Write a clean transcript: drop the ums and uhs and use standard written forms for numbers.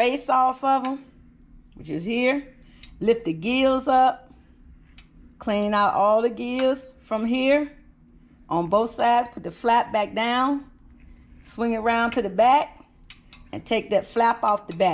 face off of them, which is here. Lift the gills up. Clean out all the gills from here on both sides. Put the flap back down. Swing it around to the back and take that flap off the back.